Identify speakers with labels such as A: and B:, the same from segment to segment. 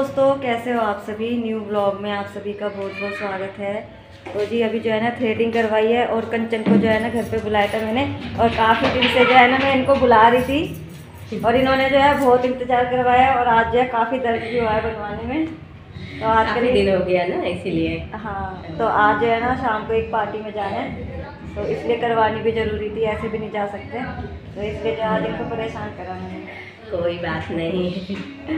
A: दोस्तों, कैसे हो आप सभी। न्यू ब्लॉग में आप सभी का बहुत बहुत स्वागत है। तो जी अभी जो है ना थ्रेडिंग करवाई है और कंचन को जो है ना घर पे बुलाया था मैंने, और काफ़ी दिन से जो है ना मैं इनको बुला रही थी और इन्होंने जो है बहुत इंतज़ार करवाया और आज जो है काफ़ी दर्द भी हुआ है बनवाने में। तो आज
B: काफ़ी दिन हो गया ना, इसीलिए।
A: हाँ, तो आज जो है ना शाम को एक पार्टी में जाना है, तो इसलिए करवानी भी ज़रूरी थी, ऐसे भी नहीं जा सकते, तो इसलिए जो आज इनको परेशान करा मैंने।
B: कोई बात नहीं।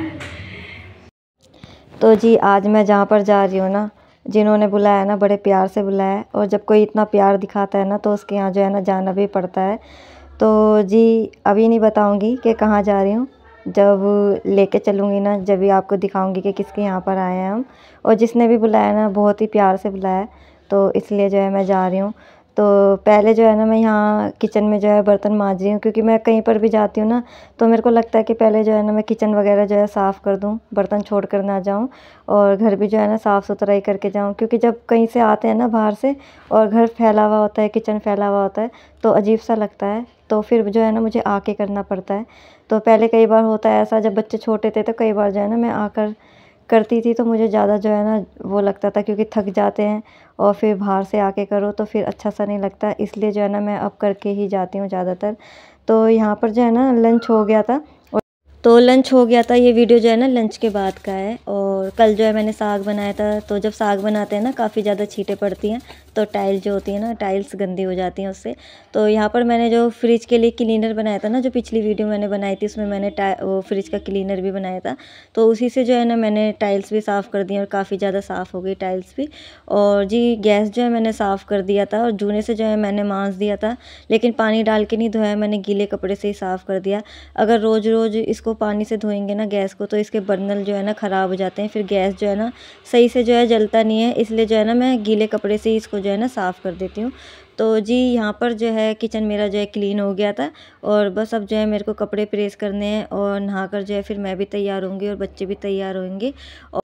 A: तो जी आज मैं जहाँ पर जा रही हूँ ना, जिन्होंने बुलाया ना बड़े प्यार से बुलाया है, और जब कोई इतना प्यार दिखाता है ना तो उसके यहाँ जो है ना जाना भी पड़ता है। तो जी अभी नहीं बताऊँगी कि कहाँ जा रही हूँ, जब लेके चलूँगी ना जब भी आपको दिखाऊँगी कि किसके यहाँ पर आए हैं हम। और जिसने भी बुलाया ना बहुत ही प्यार से बुलाया, तो इसलिए जो है मैं जा रही हूँ। तो पहले जो है ना मैं यहाँ किचन में जो है बर्तन मांज रही हूँ, क्योंकि मैं कहीं पर भी जाती हूँ ना तो मेरे को लगता है कि पहले जो है ना मैं किचन वगैरह जो है साफ़ कर दूँ, बर्तन छोड़ कर ना जाऊँ, और घर भी जो है ना साफ़ सुथरा ही करके जाऊँ। क्योंकि जब कहीं से आते हैं ना बाहर से और घर फैला हुआ होता है, किचन फैला हुआ होता है, तो अजीब सा लगता है, तो फिर जो है ना मुझे आके करना पड़ता है। तो पहले कई बार होता है ऐसा, जब बच्चे छोटे थे तो कई बार जो है ना मैं आकर करती थी, तो मुझे ज़्यादा जो है ना वो लगता था, क्योंकि थक जाते हैं और फिर बाहर से आके करो तो फिर अच्छा सा नहीं लगता, इसलिए जो है ना मैं अब करके ही जाती हूँ ज़्यादातर। तो यहाँ पर जो है ना लंच हो गया था, तो लंच हो गया था। ये वीडियो जो है ना लंच के बाद का है। और कल जो है मैंने साग बनाया था, तो जब साग बनाते हैं ना काफ़ी ज़्यादा छींटे पड़ती हैं, तो टाइल जो होती है ना, टाइल्स गंदी हो जाती हैं उससे। तो यहाँ पर मैंने जो फ्रिज के लिए क्लीनर बनाया था ना, जो पिछली वीडियो मैंने बनाई थी उसमें मैंने वो फ्रिज का क्लीनर भी बनाया था, तो उसी से जो है ना मैंने टाइल्स भी साफ़ कर दी और काफ़ी ज़्यादा साफ़ हो गई टाइल्स भी। और जी गैस जो है मैंने साफ़ कर दिया था और जूने से जो है मैंने मांज दिया था, लेकिन पानी डाल के नहीं धोया, मैंने गीले कपड़े से ही साफ़ कर दिया। अगर रोज़ रोज़ इसको पानी से धोएंगे ना गैस को, तो इसके बर्नल जो है ना ख़राब हो जाते हैं, फिर गैस जो है ना सही से जो है जलता नहीं है, इसलिए जो है ना मैं गीले कपड़े से ही इसको जो है ना साफ़ कर देती हूँ। तो जी यहाँ पर जो है किचन मेरा जो है क्लीन हो गया था, और बस अब जो है मेरे को कपड़े प्रेस करने हैं और नहाकर जो है फिर मैं भी तैयार होंगी और बच्चे भी तैयार होंगे।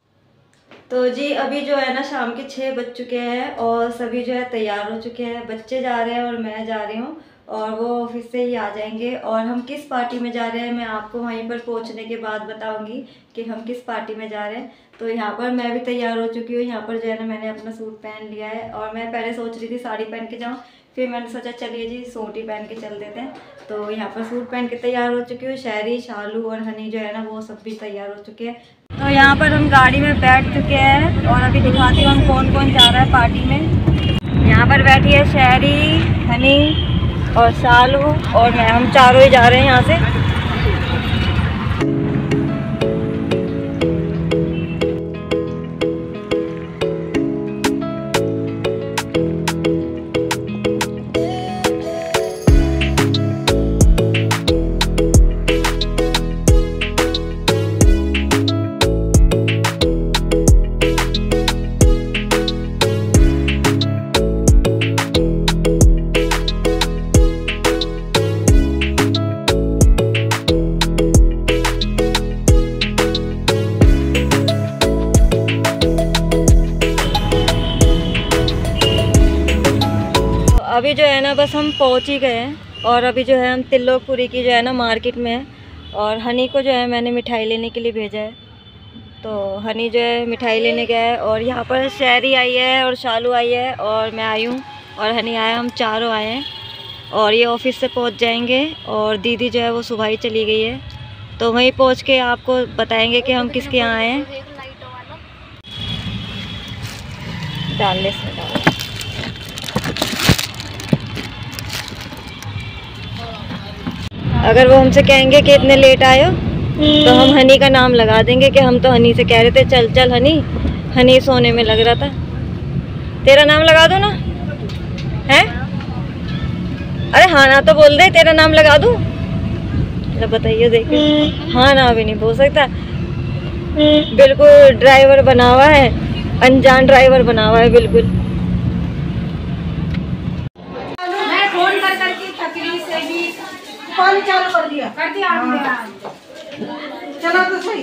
A: तो जी अभी जो है ना शाम के 6 बज चुके हैं और सभी जो है तैयार हो चुके हैं, बच्चे जा रहे हैं और मैं जा रही हूँ, और वो ऑफिस से ही आ जाएंगे। और हम किस पार्टी में जा रहे हैं मैं आपको वहीं पर पहुँचने के बाद बताऊँगी कि हम किस पार्टी में जा रहे हैं। तो यहाँ पर मैं भी तैयार हो चुकी हूँ। यहाँ पर जो है ना मैंने अपना सूट पहन लिया है, और मैं पहले सोच रही थी साड़ी पहन के जाऊँ, फिर मैंने सोचा चलिए जी सूट ही पहन के चल देते हैं। तो यहाँ पर सूट पहन के तैयार हो चुकी हूँ। शहरी, शालू और हनी जो है ना वो सब भी तैयार हो चुके हैं। तो यहाँ पर हम गाड़ी में बैठ चुके हैं और अभी दिखाती हूँ हम कौन कौन जा रहा है पार्टी में। यहाँ पर बैठी है शहरी, हनी और शालू और मैं, हम चारों ही जा रहे हैं यहाँ से। अभी जो है ना बस हम पहुंच ही गए हैं, और अभी जो है हम तिल्लोकपुरी की जो है ना मार्केट में है, और हनी को जो है मैंने मिठाई लेने के लिए भेजा है। तो हनी जो है मिठाई लेने गया है, और यहाँ पर शहरी आई है और शालू आई है और मैं आई हूँ और हनी आया, हम चारों आए हैं। और ये ऑफिस से पहुँच जाएंगे, और दीदी जो है वो सुबह ही चली गई है, तो वहीं पहुँच के आपको बताएँगे कि हम किसके यहाँ आए हैं। डालने से डाल अगर वो हमसे कहेंगे कि इतने लेट आए हो, तो हम हनी का नाम लगा देंगे कि हम तो हनी से कह रहे थे चल चल हनी, हनी सोने में लग रहा था। तेरा नाम लगा दो ना, है? अरे हाँ ना तो बोल दे, तेरा नाम लगा दूँ? बताइए, देखिए हाँ ना भी नहीं बोल सकता, बिल्कुल ड्राइवर बना हुआ है, अनजान ड्राइवर बना हुआ है बिल्कुल।
C: पानी चालू कर दिया चला तो सही।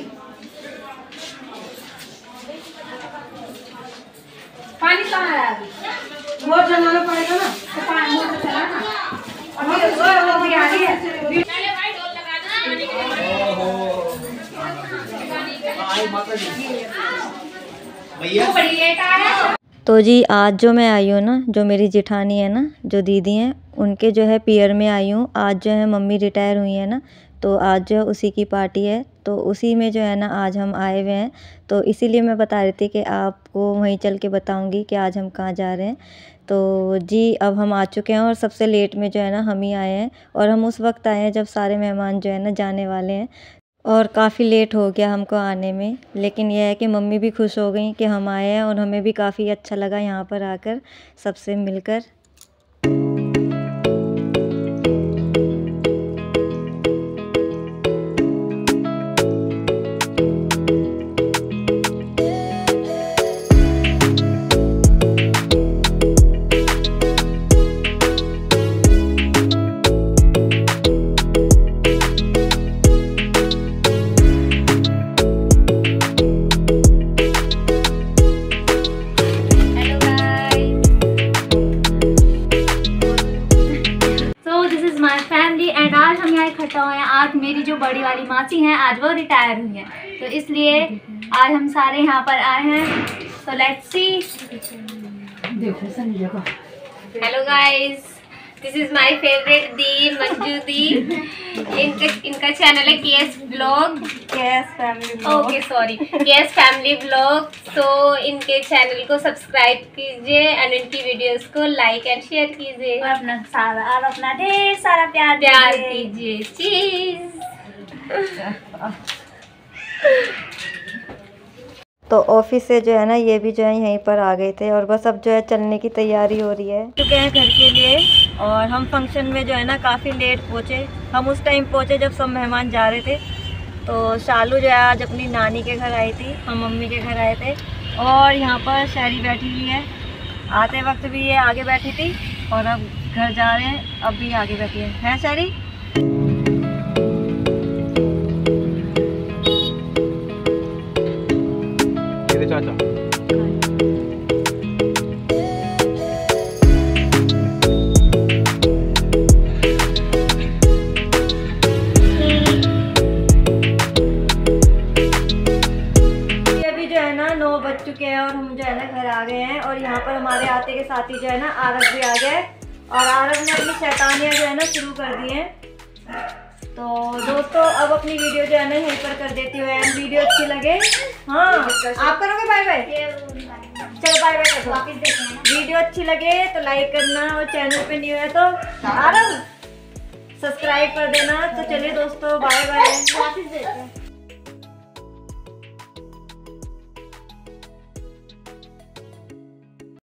C: पानी कहाँ है अभी? वो जलाना पड़ेगा ना, तो पानी वो चला ना अभी वो आ रही है।
A: तो जी आज जो मैं आई हूँ ना, जो मेरी जेठानी है ना, जो दीदी हैं, उनके जो है पियर में आई हूँ। आज जो है मम्मी रिटायर हुई है ना, तो आज जो उसी की पार्टी है, तो उसी में जो है ना आज हम आए हुए हैं। तो इसीलिए मैं बता रही थी कि आपको वहीं चल के बताऊंगी कि आज हम कहाँ जा रहे हैं। तो जी अब हम आ चुके हैं और सबसे लेट में जो है ना हम ही आए हैं, और हम उस वक्त आए हैं जब सारे मेहमान जो है ना जाने वाले हैं, और काफ़ी लेट हो गया हमको आने में। लेकिन यह है कि मम्मी भी खुश हो गई कि हम आए हैं, और हमें भी काफ़ी अच्छा लगा यहाँ पर आकर सबसे मिलकर।
D: एंड आज हम यहाँ इकट्ठा हुए हैं। आज मेरी जो बड़ी वाली मासी हैं आज वो रिटायर हुई हैं, तो इसलिए आज हम सारे यहाँ पर आए हैं। तो let's see.
B: Hello guys, this is my favourite दी मंजू दी। इनका चैनल है K S blog,
A: K S family
B: okay sorry, K S family blog. तो इनके चैनल को सब्सक्राइब कीजिए एंड इनकी वीडियोस को लाइक एंड शेयर कीजिए,
D: और अपना ढेर सारा प्यार
B: कीजिए। चीज
A: तो ऑफिस से जो है ना ये भी जो है यहीं पर आ गए थे, और बस अब जो है चलने की तैयारी हो रही है। चुके हैं घर के लिए, और हम फंक्शन में जो है ना काफ़ी लेट पहुँचे। हम उस टाइम पहुँचे जब सब मेहमान जा रहे थे। तो शालू जो है आज अपनी नानी के घर आई थी, हम मम्मी के घर आए थे, और यहाँ पर शहरी बैठी हुई है। आते वक्त भी ये आगे बैठी थी, और अब घर जा रहे हैं, अब भी आगे बैठी है शहरी।
E: चाचा
A: अभी जो है ना 9 बज चुके हैं, और हम जो है ना घर आ गए हैं। और यहाँ पर हमारे आते के साथ ही जो है ना आरव भी आ गए, और आरव ने अपनी शैतानियाँ जो है ना शुरू कर दी हैं। तो दोस्तों अब अपनी वीडियो जो है ना यहीं पर कर देती हूँ। एंड वीडियो अच्छी लगे, हाँ आप करोगे बाय बाय, चलो बाय बाय कर दो। वीडियो अच्छी लगे तो लाइक करना, और चैनल पे न्यू है तो आरव सब्सक्राइब कर देना। तो चलिए दोस्तों बाय बाय।